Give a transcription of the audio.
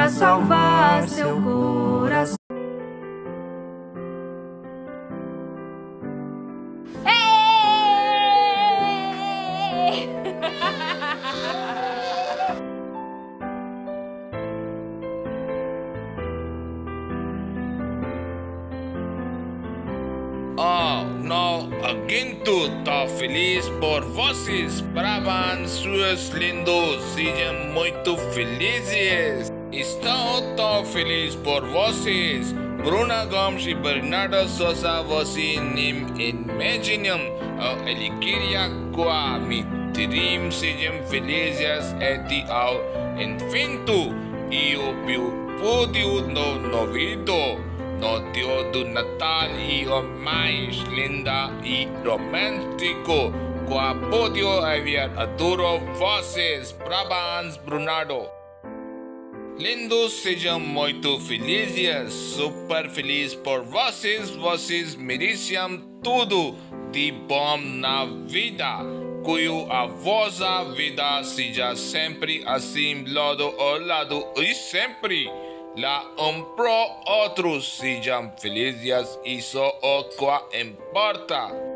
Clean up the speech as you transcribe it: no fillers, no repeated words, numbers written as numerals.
pra salvar seu coração. Oh, não aguento, tô feliz por vocês. Parabéns, seus lindos, sejam muito felizes. Estou tão feliz por vocês. Bruna Gomes e Bernardo Souza, vocês imaginam a alegria com a merecem. Sejam felizes até ao infinito. E o podia no noivado. No dia do Natal e o mais linda e romântico. Com podia haver adoro vocês. Parabéns, Brunardo. Lindos, sejam muito felizes. Super feliz por vocês. Vocês merecem tudo de bom na vida. Que a vossa vida seja sempre assim, lado a lado e sempre. Lá pro outro, sejam felizes, isso é o que importa.